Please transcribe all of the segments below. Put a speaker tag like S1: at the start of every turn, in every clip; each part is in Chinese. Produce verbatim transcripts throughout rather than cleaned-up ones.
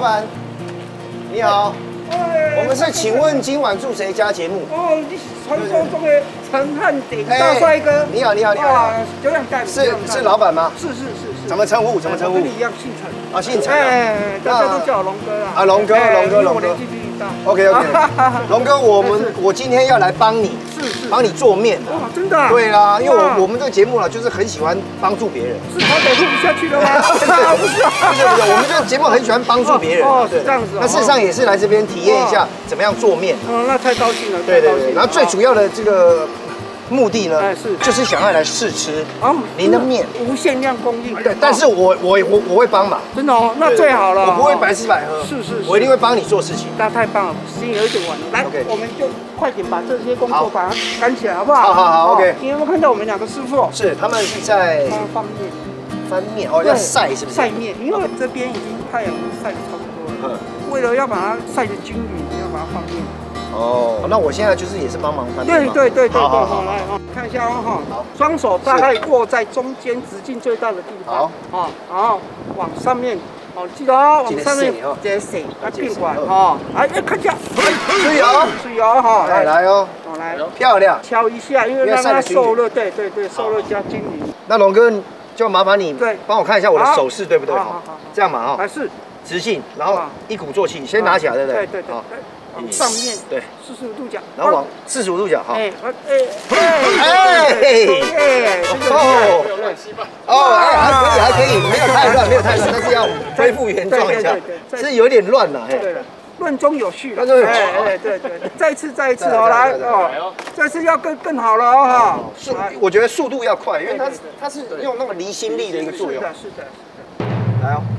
S1: 板，你好。我们是请问今晚住谁家节目？
S2: 哦，你传说中的陈汉典大帅哥。
S1: 你好，你好，你好。
S2: 久仰大名。
S1: 是是老板吗？
S2: 是是是是。
S1: 怎么称呼？怎么称呼？
S2: 跟你一样姓陈。
S1: 啊，姓陈。
S2: 哎，大家都叫我龙哥啊。
S1: 啊，龙哥，龙哥，龙哥。
S2: 我年纪比你大。
S1: OK OK。龙哥，我们我今天要来帮你。是是。帮你做面。
S2: 哇，真的。
S1: 对啦，因为我我们这个节目呢，就是很喜欢帮助别人。
S2: 是台北混不下去了吗？不是，
S1: 不是，不是，我们这个节目很喜欢帮助别人。
S2: 哦，是这样子。
S1: 那事实上也是来这边体验一下怎么样做面。
S2: 哦，那太高兴了。
S1: 对对对。然后最主要的这个目的呢，是就是想要来试吃您的面，
S2: 无限量供应。
S1: 对，但是我我我我会帮忙。
S2: 真的哦，那最好了。
S1: 我不会白吃白喝。是是。我一定会帮你做事情。
S2: 那太棒了，时间有一点晚了。来，我们就快点把这些工作把它赶起来，好不好？
S1: 好好好 ，OK。
S2: 你有没有看到我们两个师傅？
S1: 是，他们是在
S2: 翻面。
S1: 翻面哦，要晒是不是？
S2: 晒面，因为这边已经太阳晒得差不多了。为了要把它晒得均匀，要把它翻面。哦，那我现在就是也是帮忙翻面。对对对对对，好，来哦，看一下哦哈。好。双手大概握在中间直径最大的地方。好。啊，然后往上面，哦，记得哦，往上面接水，来并管哦。哎，看一下。
S1: 注意哦，
S2: 注意哦哈。来来哦，好来，漂亮。敲一下，因为让它受热，对对对，受热加均匀。
S1: 那龙哥。就麻烦你帮我看一下我的手势对不对？好，好，这样嘛哈。还是直性，然后一鼓作气，先拿起来，对不对？对对对。往上面，对，四十五度角，然后往四十五度角，好。哎哎哎哎！哦哦，哎，还可以，还可以，没有太乱，没有太乱，但是要恢复原状一下，是有点乱了，哎。
S2: 乱中有序，哎哎对对，再一次再一次哦，来哦，这次要更更好了哦哈。速，我觉得速度要快，因为它它是用那个离心力的一个作用。是的，是的，是的。来哦。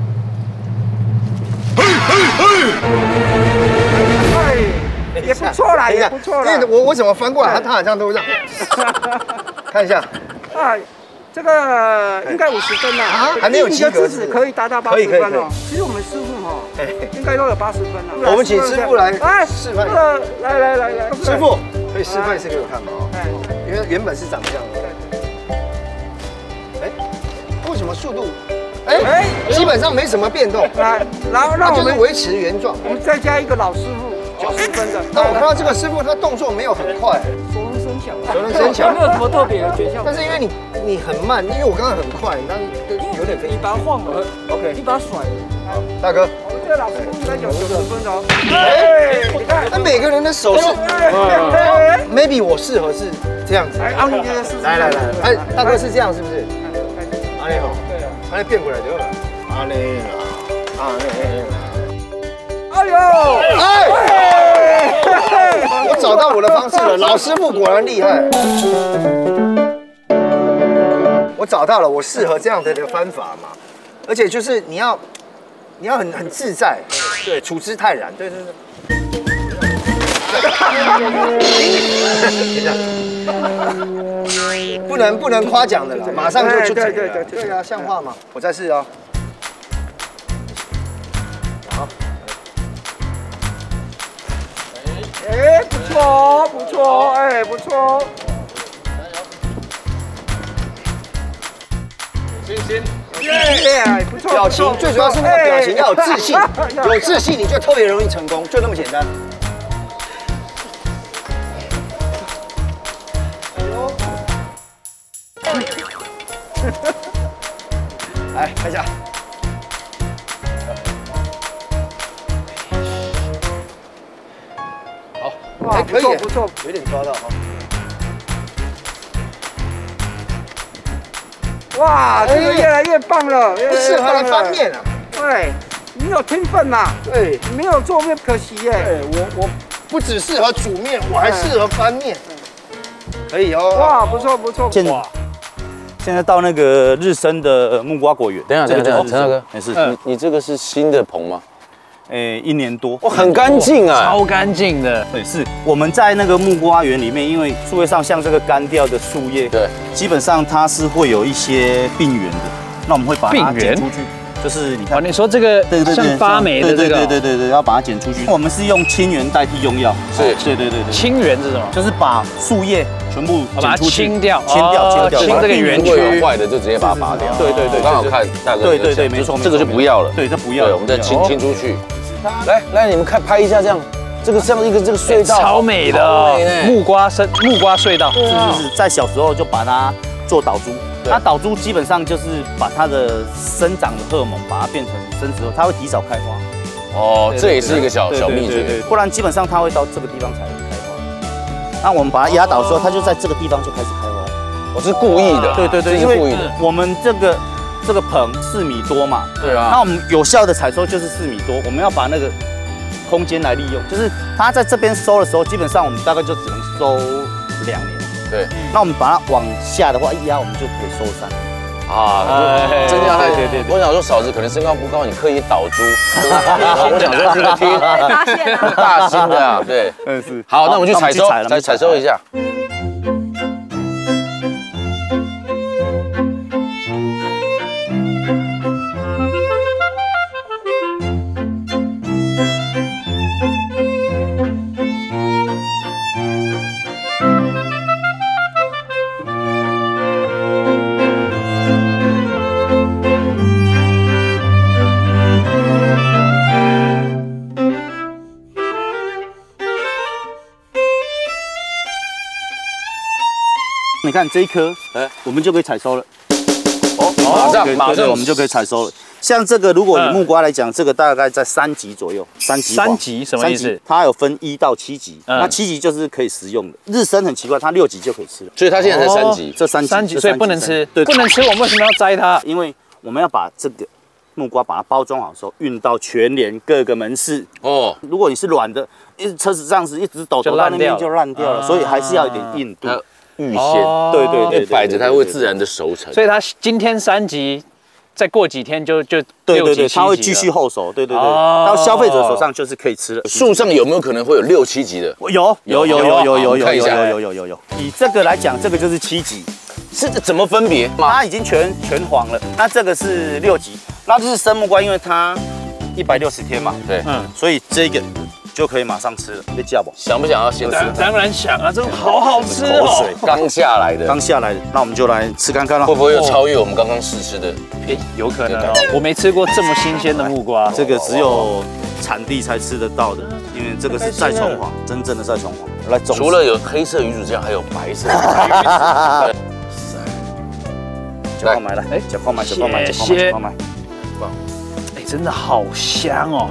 S2: 哎，也不错啦，也不错啦。因为我我怎么翻过来，它它好像都这样。看一下。啊。这个应该五十分啦，啊，还没有及格，可以达到八十分哦。其实我们师傅哈，应该都有八十分了。我们请师傅来示范。来来来来，师傅可以示范一次给我看吗？哎，因为原本是长这样的。哎，为什么速度？哎，基本上没什么变动。来，然后让我们维持原状。我们再加一个老师傅，九十分的。但我看到这个师傅他动作没有很快。熟能生巧，没有什么特别的诀窍。但是因为你你很慢，因为我刚刚很快，但有点飞。你把它晃了 ，OK， 你把它甩了。大哥，我们这个老师傅应该有九十分哦。哎，你看，那每个人的手势 ，maybe 我适合是这样子。来，阿你这个试试。来来来，哎，大哥是这样是不是？阿你好。对啊。阿你变过来对了。阿你啦，阿你。哎呦！哎！我找到我的方式了，老师傅果然厉害。我找到了，我适合这样的一个方法嘛，而且就是你要，你要很很自在，对，处之泰然，对对对。不能不能夸奖的啦，马上就就整了。对啊，像话吗？我再试哦。好。哎，不错，不错，哎，不错。信心，耶，不错。表情最主要是那个表情要有自信，有自信你就特别容易成功，就那么简单。来看一下。还可以，不错，有点抓到哈。哇，这个越来越棒了，越适合来翻面啊。对，你有天分呐。对，你没有做面可惜耶。对，我我不只适合煮面，我还适合翻面。可以哦。哇，不错不错。哇，
S3: 现在到那个日升的木瓜果园。
S4: 等一下，等一下，陈大哥，
S3: 没事。
S4: 你你这个是新的棚吗？
S3: 诶，一年多，
S4: 哇，很干净啊，
S5: 超干净的。
S3: 对，是我们在那个木瓜园里面，因为树叶上像这个干掉的树叶，对，基本上它是会有一些病源的，那我们会把它剪出去， 就是你看，
S5: 你说这个像发霉的这个，
S3: 对对对对，要把它剪出去。我们是用清源代替用药，
S4: 是，
S3: 对对对对。
S5: 清源是什么？
S3: 就是把树叶全部
S5: 把它清掉，
S3: 清掉，清掉，
S5: 清这个园区。
S4: 如果有坏的就直接把它拔掉。
S3: 对对对，
S4: 刚好看大哥。
S3: 对对对，没错，
S4: 这个就不要了。
S3: 对，这不要。
S4: 对，我们再清清出去。来来，你们看拍一下这样。这个像一个这个隧道，
S5: 超美的木瓜生木瓜隧道，
S3: 是是是，在小时候就把它做导株，它导株基本上就是把它的生长的荷尔蒙把它变成生殖后，它会提早开花。
S4: 哦，这也是一个小小秘诀，
S3: 不然基本上它会到这个地方才开花。那我们把它压倒的时候，它就在这个地方就开始开花。
S4: 我是故意的，
S3: 对对对，因为我们这个这个棚四米多嘛，
S4: 对啊，
S3: 那我们有效的采收就是四米多，我们要把那个空间来利用，就是它在这边收的时候，基本上我们大概就只能收两年。
S4: 对，
S3: 那我们把它往下的话一压，我们就可以收三年。
S4: 啊，真的太对对对。我想说嫂子可能身高不高，你刻意倒猪，我想说这个听
S6: 发现了，
S4: 大心的啊，对，
S3: 嗯是。
S4: 好，那我们去采收，来采收一下。
S3: 你看这一颗，哎，我们就可以采收了。
S4: 哦，马上马上
S3: 我们就可以采收了。像这个，如果以木瓜来讲，这个大概在三级左右，三级。
S5: 三级什么意思？
S3: 它有分一到七级，那七级就是可以食用的。日升很奇怪，它六级就可以吃了。
S4: 所以它现在才三级，
S3: 这三级，
S5: 三级，所以不能吃。
S3: 对，
S5: 不能吃。我们为什么要摘它？
S3: 因为我们要把这个木瓜把它包装好的时候，运到全联各个门市。哦，如果你是软的，一直车子这样子一直抖抖到那边就烂掉了，所以还是要有点硬度。
S4: 预先，
S3: 对对对，
S4: 摆着它会自然的熟成。
S5: 所以它今天三级，再过几天就就
S3: 对对对，它会继续后熟。对对对，到消费者手上就是可以吃了。
S4: 树上有没有可能会有六七级的？
S3: 有有有有有有有有有有有有。以这个来讲，这个就是七级，
S4: 是怎么分别？
S3: 它已经全全黄了，那这个是六级，那这是生木瓜，因为它一百六十天嘛，
S4: 对，嗯，
S3: 所以这个就可以马上吃了，被架不？
S4: 想不想要先吃？
S5: 当然想啊，这个好好吃哦。
S3: 口水
S4: 刚下来的，
S3: 刚下来的，那我们就来吃看看了。
S4: 会不会又超越我们刚刚试吃的？
S5: 哎，有可能哦。我没吃过这么新鲜的木瓜，
S3: 这个只有产地才吃得到的，因为这个是再虫黄，真正的再虫黄。来，
S4: 除了有黑色鱼子酱，还有白色的鱼子。
S3: 小矿买来，哎，小矿买，小矿买，小矿买，小矿买。
S5: 哎，真的好香哦。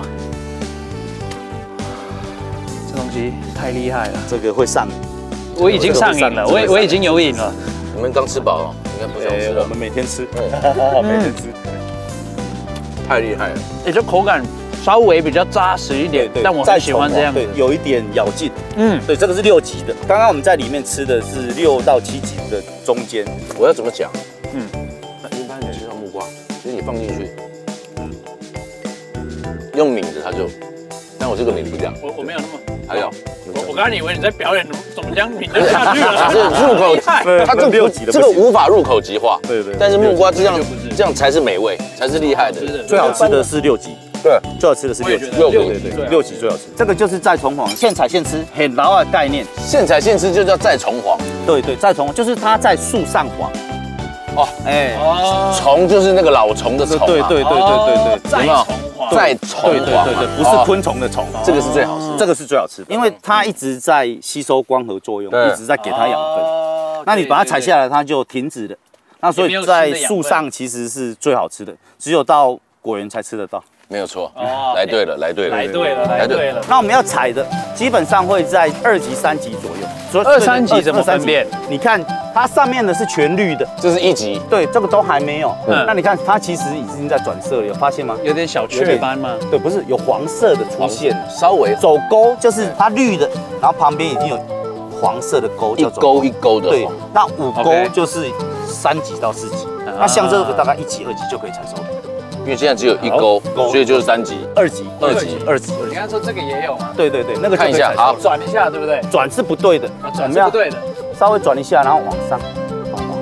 S5: 这东西太厉害了，
S3: 这个会上瘾。
S5: 我已经上瘾了，我我已经有瘾了。
S4: 你们刚吃饱了，应该不想吃了。
S3: 我们每天吃，
S5: 每
S3: 天吃，
S4: 太厉害了。
S5: 哎，这口感稍微比较扎实一点，但我很喜欢这样，
S3: 对，有一点咬劲。嗯，对，这个是六级的。刚刚我们在里面吃的是六到七级的中间。
S4: 我要怎么讲？嗯，一般你吃到木瓜，其实你放进去，嗯，用抿着它就，但我这个抿不掉。
S5: 我我没有那么。
S4: 还有，
S5: 我我刚刚以为你在表演怎么将抿得下去了，
S4: 是入口，它这六级的，这个无法入口即化。
S3: 对对。
S4: 但是木瓜这样这样才是美味，才是厉害的。
S3: 最好吃的是六级。对，最好吃的是六级。
S4: 六级，
S3: 对对，六级最好吃。这个就是再虫黄，现采现吃，很牢的概念。
S4: 现采现吃就叫再虫黄。
S3: 对对，再虫就是它在树上黄。哦，哎，
S4: 虫就是那个老虫的虫。
S3: 对对对对对对，
S5: 再虫黄，
S4: 再虫黄。对
S3: 对对，不是昆虫的虫，
S4: 这个是最好吃，
S3: 这个是最好吃的，因为它一直在吸收光合作用，一直在给它养分。那你把它采下来，它就停止了。那所以在树上其实是最好吃的，只有到果园才吃得到。
S4: 没有错，来对了，来对了，
S5: 来对了，来对了。
S3: 那我们要采的，基本上会在二级、三级左右。所以
S5: 二三级怎么分辨？
S3: 你看它上面的是全绿的，
S4: 这是一级。
S3: 对，这个都还没有。嗯，那你看它其实已经在转色了，有发现吗？
S5: 有点小雀斑吗？
S3: 对，不是，有黄色的出现，
S4: 稍微
S3: 走沟，就是它绿的，然后旁边已经有黄色的沟，
S4: 一勾一勾的。
S3: 对，那五勾就是三级到四级。那像这个大概一级、二级就可以采收了。
S4: 因为现在只有一勾，所以就是三级、
S3: 二级、二级、二级。
S5: 你刚才说这个也有吗？
S3: 对对对，那个
S4: 看一下，好，
S5: 转一下，对不对？
S3: 转是不对的，
S5: 转是不对的，
S3: 稍微转一下，然后往上，往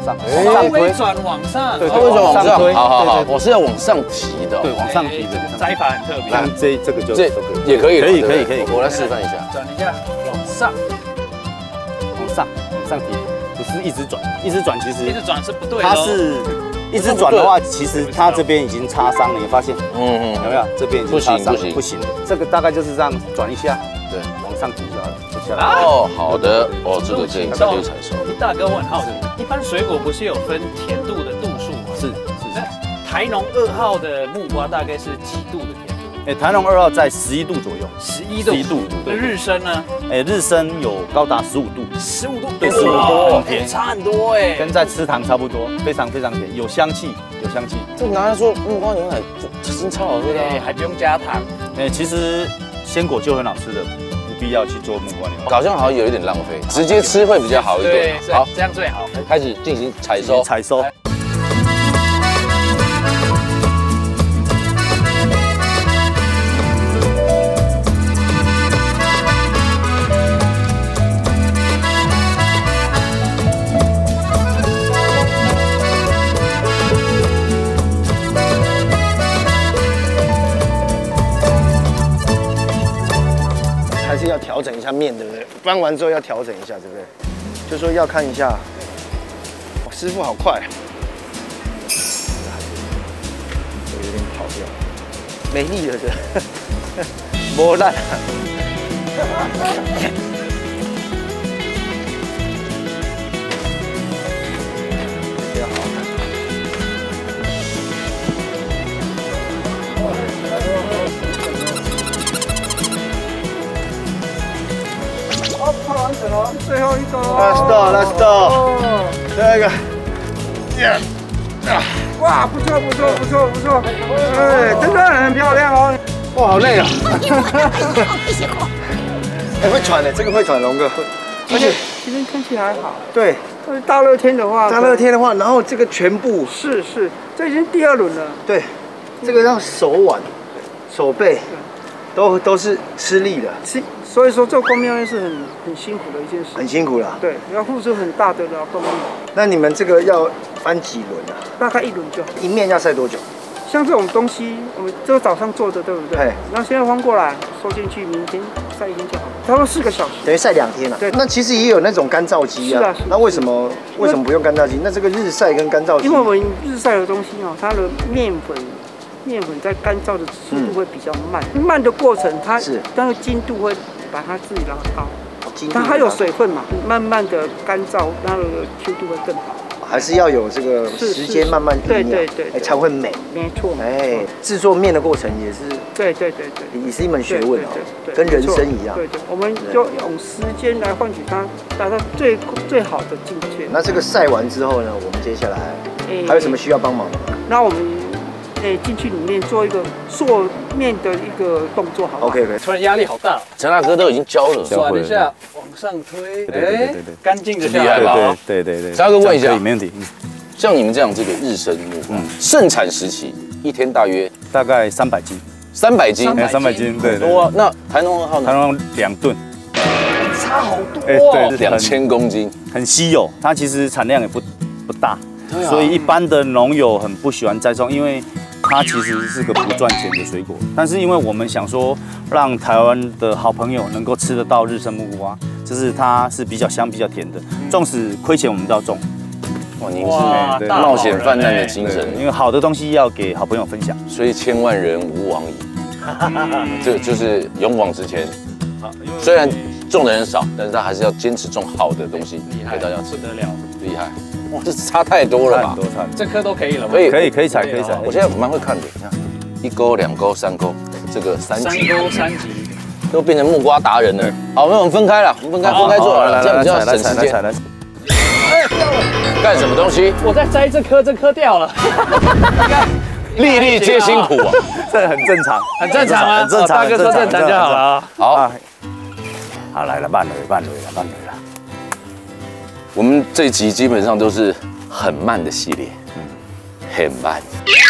S3: 往上，
S5: 稍微转往上，
S3: 对，
S4: 稍微转往上推，好好好，我是要往上提的，
S3: 对，往上提的
S5: 摘法很特别。
S3: 那这这个就
S4: 这也可以，
S3: 可以可以可以，
S4: 我来示范一下，
S5: 转一下，往上，
S3: 往上往上提，不是一直转，一直转其实
S5: 一直转是不对的，
S3: 它是。一直转的话，其实它这边已经擦伤了，你发现？嗯嗯，有没有？这边已经擦伤了，不行，这个大概就是这样转一下，对，往上提下来，就下来。
S4: 哦，好的，哦，这个可以可以采收。
S5: 大哥，我很好奇，一般水果不是有分甜度的度数吗？
S3: 是是是。
S5: 台农二号的木瓜大概是几度的甜度？
S3: 哎，台农二号在十一度左右，
S5: 十一度，十一度。那日升呢？哎，
S3: 日升有高达十五度，
S5: 十五度，
S3: 对，十五度，
S5: 很甜，差很多哎，
S3: 跟在吃糖差不多，非常非常甜，有香气，有香气。
S4: 这拿来做木瓜牛奶，这真超好喝的，
S5: 还不用加糖。
S3: 哎，其实鲜果就很好吃的，不必要去做木瓜牛奶，
S4: 好像好像有一点浪费，直接吃会比较好一点。
S5: 好，这样最好。
S4: 开始进行采收，
S3: 采收。
S1: 还是要调整一下面，对不对？翻完之后要调整一下，对不对？就说要看一下，哦、师傅好快，这个有点跑掉，没力了这，磨烂。比较好看。
S2: 好，泡完整了，最后一个。
S1: Last door，Last door，最后一个。
S2: 哇，不错不错不错不错，哎，真的很漂亮哦。
S1: 哇，好累啊！哎，会喘的，这个会喘，龙哥。
S2: 而且今天天气还好。
S1: 对。
S2: 但是大热天的话。
S1: 大热天的话，然后这个全部。
S2: 是是，这已经第二轮了。
S1: 对，这个让手腕、手背都都是吃力的。
S2: 是，所以说做公庙是很很辛苦的一件事。
S1: 很辛苦了。
S2: 对，要付出很大的劳动力。
S1: 那你们这个要翻几轮啊？大
S2: 概一轮就好。
S1: 一面要晒多久？
S2: 像这种东西，我们这个早上做的，对不对？对。然后现在翻过来，收进去，明天晒一天就好，差不多四个小时。
S1: 等于晒两天了。对。那其实也有那种干燥机啊。是啊。那为什么为什么不用干燥机？那这个日晒跟干燥机？
S2: 因为我们日晒的东西哦，它的面粉。面粉在干燥的速度会比较慢，嗯、慢的过程它是，但是精度会把它自己拉高。它还有水分嘛，慢慢的干燥，它的 Q 度会更好。还是要有这个时间慢慢酝酿，对对对，才会美。没错。哎，制作面的过程也是，对对对对，也是一门学问哦，跟人生一样。对对，我们就用时间来换取它达到最最好的境界。那这个晒完之后呢，我们接下来还有什么需要帮忙的吗？那我们。哎，进去里面做一个做面的一个动作，好不好 ？OK OK。突然压力好大，陈大哥都已经教了，转一下，往上推，哎，干净的下来吧。对对对。陈大哥问一下，没问题。像你们这样这个日升木瓜，盛产时期一天大约大概三百斤，三百斤，三百斤，对，多。那台农二号呢？台农两吨，差好多，对，两千公斤，很稀有。它其实产量也不不大，所以一般的农友很不喜欢栽种，因为。它其实是个不赚钱的水果，但是因为我们想说，让台湾的好朋友能够吃得到日升木瓜，就是它是比较香、比较甜的，纵使亏钱我们都要种。哇，您是冒险犯难的精神，因为好的东西要给好朋友分享，所以千万人无往矣。这就是勇往直前。虽然种的人少，但是他还是要坚持种好的东西给大家吃。不得了，厉害。哇，这差太多了吧？这颗都可以了吗？可以，可以，可以采，可以采。我现在蛮会看的，你看，一钩、两钩、三钩，这个三级，三钩三级，都变成木瓜达人了。好，那我们分开了，我们分开分开做了，这样比较省时间。哎，掉了！干什么东西？我在摘这颗，这颗掉了。粒粒皆辛苦啊，这很正常，很正常啊，很正常。大哥说正常就好了。好，好来了，慢了，慢了，慢了。我们这一集基本上都是很慢的系列，嗯，很慢。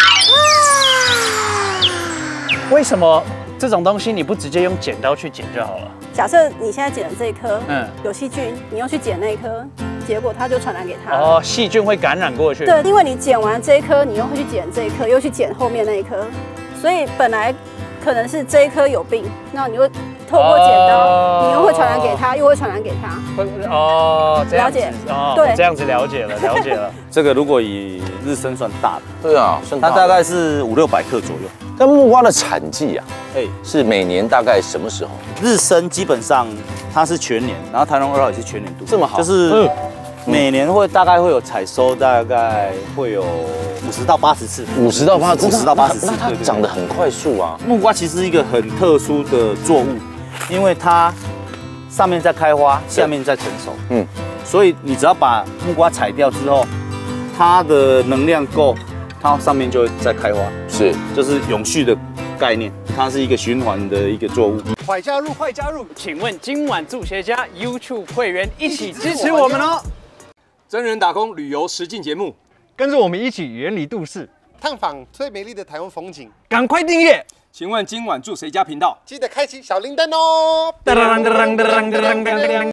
S2: 为什么这种东西你不直接用剪刀去剪就好了？假设你现在剪的这一颗，嗯，有细菌，你又去剪那一颗，
S6: 结果它就传染给他。
S5: 哦，细菌会感染过去。
S6: 对，因为你剪完这一颗，你又会去剪这一颗，又去剪后面那一颗，所以本来可能是这一颗有病，那你会透过剪刀，哦、你又会传染给他，又会传染给他。
S5: 哦，这样子
S6: 了解
S5: 哦，
S6: 对，
S5: 这样子了解了，了解了。
S3: 这个如果以日升算大的，
S4: 对啊，
S3: 它大概是五六百克左右。
S4: 但木瓜的产季啊，
S3: 哎，
S4: 是每年大概什么时候？
S3: 日升基本上它是全年，然后台农二号也是全年度，
S4: 这么好，
S3: 就是每年会大概会有采收，大概会有五十到八十次，
S4: 五十到八十，
S3: 五十到八十次，
S4: 那它长得很快速啊。
S3: 木瓜其实是一个很特殊的作物，因为它上面在开花，下面在成熟，嗯，所以你只要把木瓜采掉之后，它的能量够，它上面就会再开花，
S4: 是，
S3: 就是永续的概念，它是一个循环的一个作物。
S5: 快加入，快加入！请问今晚助学家 YouTube 会员一起支持我们哦！
S7: 真人打工旅游实境节目，
S5: 跟着我们一起远离都市，
S7: 探访最美丽的台湾风景。
S5: 赶快订阅！
S7: 请问今晚住谁家频道？
S8: 记得开启小铃铛哦！